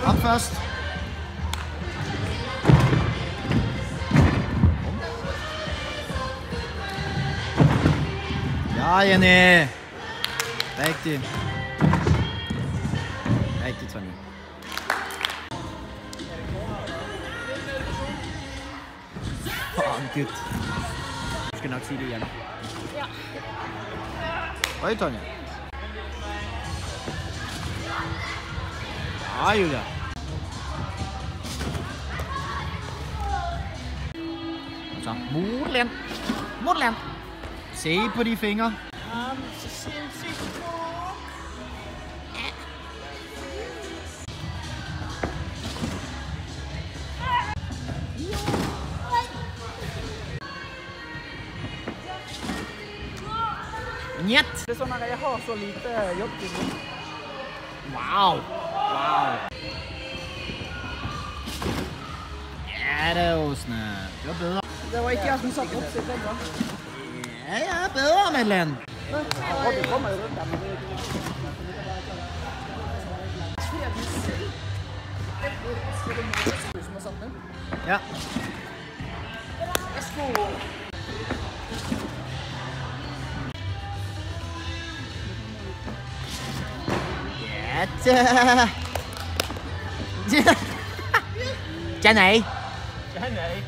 Op først. Ja, Jenny. Rigtig. Rigtig, Tony. Gud. Du skal nok sige det igen. Ja. Oi, Tonja. Ja, Julia. Så, Modland. Modland. Se på de fingre. Så sindssygt smuk. Njet. Det er sånn når jeg har så lite jobbtid. Wow. Wow. Ja, det er jo snart. Det var bedre. Det var ikke jeg som satt opp sitt vegg, da. Ja, jeg er bedre, Madeleine. Robin kommer jo rundt der, men det er ikke det. Som har satt den. Ja. Værsgo. Ja, Jenny. Jenny.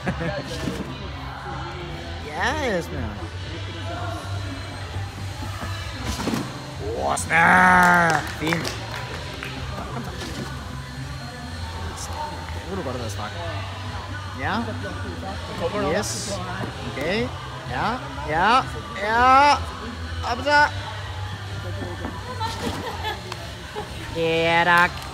Yes, man. Åh, snart. Fint. Det kunne du godt have været strak. Ja. Yes. Okay. Ja. Ja. Ja. Op så. Ja, tak.